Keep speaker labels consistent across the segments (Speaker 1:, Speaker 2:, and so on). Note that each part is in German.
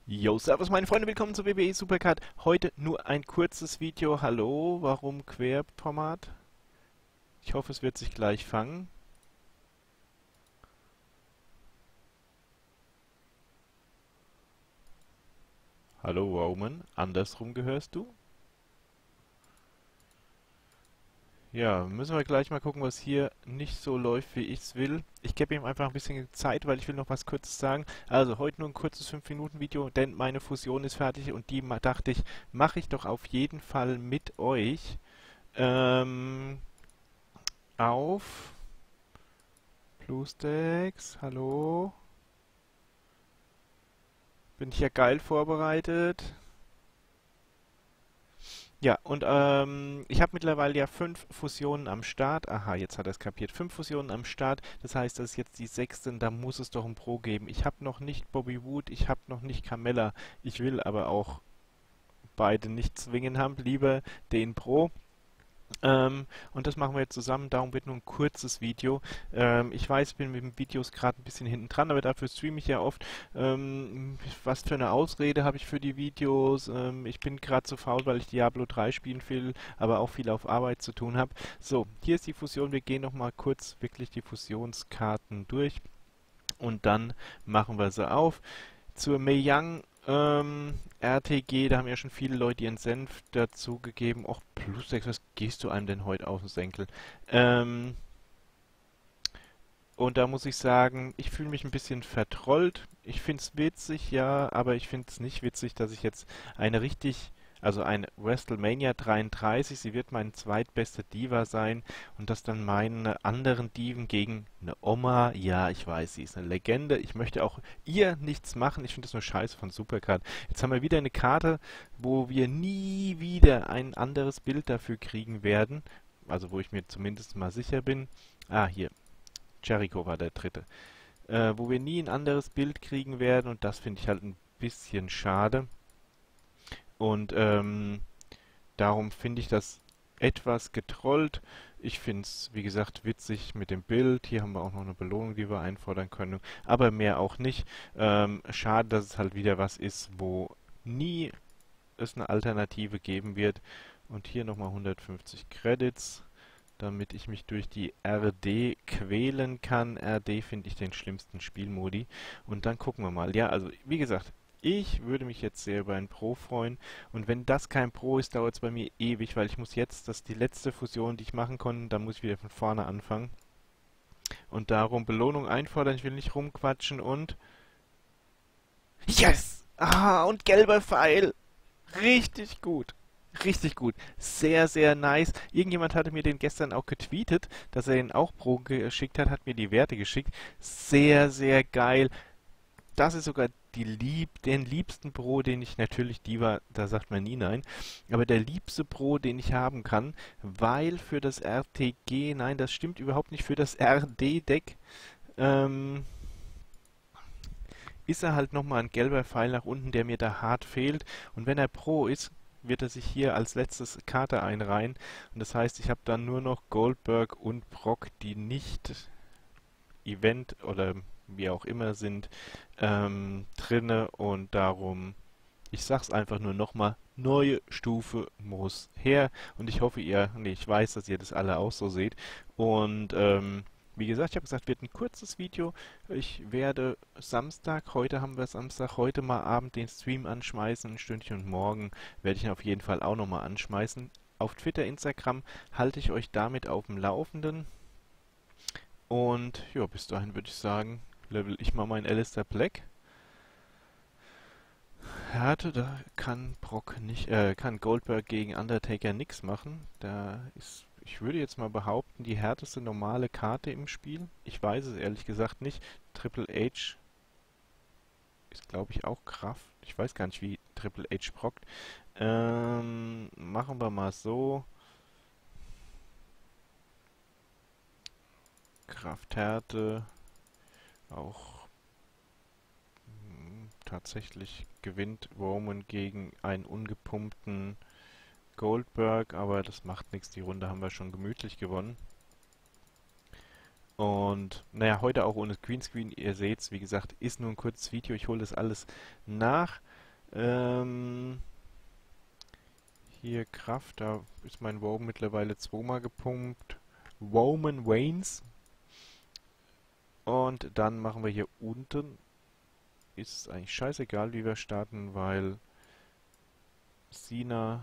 Speaker 1: Yo, servus meine Freunde, willkommen zu WWE Supercard. Heute nur ein kurzes Video. Hallo, warum Querformat? Ich hoffe, es wird sich gleich fangen. Hallo Roman, andersrum gehörst du? Ja, müssen wir gleich mal gucken, was hier nicht so läuft, wie ich es will. Ich gebe ihm einfach ein bisschen Zeit, weil ich will noch was Kurzes sagen. Also heute nur ein kurzes 5-Minuten-Video, denn meine Fusion ist fertig und die dachte ich, mache ich doch auf jeden Fall mit euch ähm, auf BlueStacks. Hallo? Bin ich ja geil vorbereitet. Ja, und ich habe mittlerweile ja 5 Fusionen am Start. Aha, jetzt hat er es kapiert. 5 Fusionen am Start. Das heißt, das ist jetzt die sechste. Da muss es doch ein Pro geben. Ich habe noch nicht Bobby Wood, ich habe noch nicht Carmella. Ich will aber auch beide nicht zwingen haben. Lieber den Pro. Und das machen wir jetzt zusammen, darum wird nur ein kurzes Video. Ich weiß, ich bin mit den Videos gerade ein bisschen hinten dran, aber dafür streame ich ja oft. Was für eine Ausrede habe ich für die Videos? Ich bin gerade zu faul, weil ich Diablo 3 spielen will, aber auch viel auf Arbeit zu tun habe. So, hier ist die Fusion. Wir gehen nochmal kurz wirklich die Fusionskarten durch und dann machen wir sie auf. Zur Mei Young RTG, da haben ja schon viele Leute ihren Senf dazu gegeben. Och, plus 6, was gehst du einem denn heute auf den Senkel? Ähm, und da muss ich sagen, ich fühle mich ein bisschen vertrollt. Ich finde es witzig, ja, aber ich finde es nicht witzig, dass ich jetzt eine WrestleMania 33, sie wird mein zweitbeste Diva sein und dass dann meine anderen Diven gegen eine Oma, ja, ich weiß, sie ist eine Legende, ich möchte auch ihr nichts machen, ich finde das nur scheiße von Supercard. Jetzt haben wir wieder eine Karte, wo wir nie wieder ein anderes Bild dafür kriegen werden, also wo ich mir zumindest mal sicher bin. Ah, hier, Jericho war der dritte. Wo wir nie ein anderes Bild kriegen werden und das finde ich halt ein bisschen schade. Und darum finde ich das etwas getrollt. Ich finde es, wie gesagt, witzig mit dem Bild. Hier haben wir auch noch eine Belohnung, die wir einfordern können, aber mehr auch nicht. Schade, dass es halt wieder was ist, wo nie es eine Alternative geben wird. Und hier nochmal 150 Credits, damit ich mich durch die RD quälen kann. RD finde ich den schlimmsten Spielmodi. Und dann gucken wir mal. Ja, also wie gesagt, ich würde mich jetzt sehr über ein Pro freuen. Und wenn das kein Pro ist, dauert es bei mir ewig, weil ich muss jetzt, das ist die letzte Fusion, die ich machen konnte, dann muss ich wieder von vorne anfangen. Und darum Belohnung einfordern, ich will nicht rumquatschen und... Yes! Ah, und gelber Pfeil! Richtig gut. Richtig gut. Sehr, sehr nice. Irgendjemand hatte mir den gestern auch getweetet, dass er ihn auch Pro geschickt hat, hat mir die Werte geschickt. Sehr, sehr geil. Das ist sogar den liebsten Pro, den ich natürlich, Diva, da sagt man nie nein, aber der liebste Pro, den ich haben kann, weil für das RTG, nein, das stimmt überhaupt nicht, für das RD-Deck, ähm, ist er halt nochmal ein gelber Pfeil nach unten, der mir da hart fehlt. Und wenn er Pro ist, wird er sich hier als letztes Karte einreihen. Und das heißt, ich habe dann nur noch Goldberg und Brock, die nicht Event oder wie auch immer sind, drinne. Und darum, ich sag's einfach nur nochmal, neue Stufe muss her. Und ich hoffe, ich weiß, dass ihr das alle auch so seht. Und wie gesagt, ich habe gesagt, wird ein kurzes Video. Ich werde Samstag, heute haben wir Samstag, heute mal Abend den Stream anschmeißen, ein Stündchen, und morgen werde ich ihn auf jeden Fall auch nochmal anschmeißen. Auf Twitter, Instagram halte ich euch damit auf dem Laufenden. Und ja, bis dahin würde ich sagen, level ich mal meinen Alistair Black. Härte, da kann kann Goldberg gegen Undertaker nichts machen. Da ist, ich würde jetzt mal behaupten, die härteste normale Karte im Spiel. Ich weiß es ehrlich gesagt nicht. Triple H ist, glaube ich, auch Kraft. Ich weiß gar nicht, wie Triple H prockt. Machen wir mal so. Krafthärte. Auch tatsächlich gewinnt Roman gegen einen ungepumpten Goldberg, aber das macht nichts. Die Runde haben wir schon gemütlich gewonnen. Und naja, heute auch ohne Greenscreen. Ihr seht's, wie gesagt, ist nur ein kurzes Video. Ich hole das alles nach. Ähm, hier Kraft, da ist mein Woven mittlerweile zweimal gepumpt. Roman Reigns. Und dann machen wir hier unten. Ist eigentlich scheißegal, wie wir starten, weil Sina,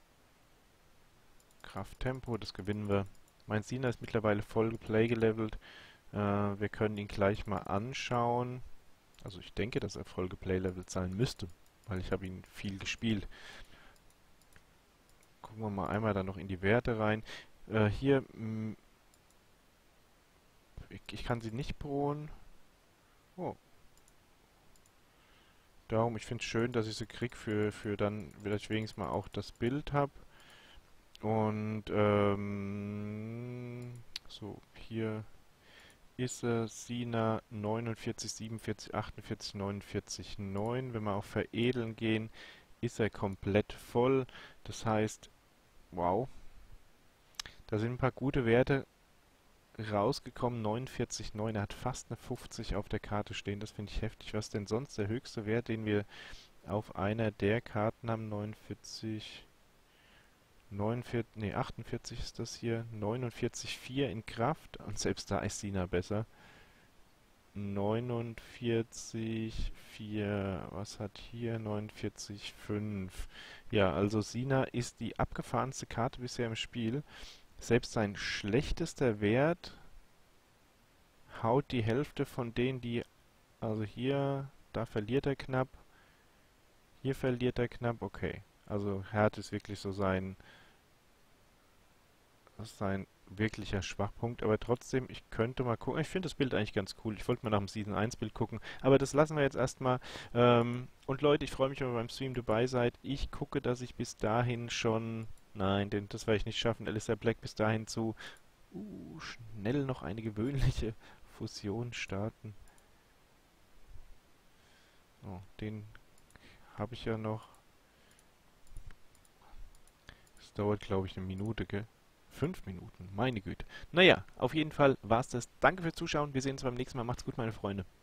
Speaker 1: Kraft, Tempo, das gewinnen wir. Mein Sina ist mittlerweile voll Play gelevelt. Wir können ihn gleich mal anschauen. Also ich denke, dass er voll geplaylevelt sein müsste, weil ich habe ihn viel gespielt. Gucken wir mal einmal da noch in die Werte rein. Hier, ich kann sie nicht proen. Oh, darum, ich finde es schön, dass ich sie krieg für dann, dass ich wenigstens mal auch das Bild habe. Und so, hier ist er, Sina 49, 47, 48, 49, 9. Wenn wir auf Veredeln gehen, ist er komplett voll. Das heißt, wow, da sind ein paar gute Werte rausgekommen. 49,9, er hat fast eine 50 auf der Karte stehen. Das finde ich heftig. Was denn sonst der höchste Wert, den wir auf einer der Karten haben? 49, 49, nee, 48 ist das hier. 49,4 in Kraft. Und selbst da ist Sina besser. 49,4, was hat hier? 49,5. Ja, also Sina ist die abgefahrenste Karte bisher im Spiel. Selbst sein schlechtester Wert haut die Hälfte von denen, die, also hier, da verliert er knapp, hier verliert er knapp, okay. Also Herd ist wirklich so sein wirklicher Schwachpunkt, aber trotzdem, ich könnte mal gucken. Ich finde das Bild eigentlich ganz cool. Ich wollte mal nach dem Season 1 Bild gucken, aber das lassen wir jetzt erstmal. Und Leute, ich freue mich, wenn ihr beim Stream dabei seid. Ich gucke, dass ich bis dahin schon, nein, das werde ich nicht schaffen, Alistair Black bis dahin zu schnell noch eine gewöhnliche Fusion starten. Oh, den habe ich ja noch. Das dauert, glaube ich, eine Minute, gell? 5 Minuten, meine Güte. Naja, auf jeden Fall war's das. Danke fürs Zuschauen. Wir sehen uns beim nächsten Mal. Macht's gut, meine Freunde.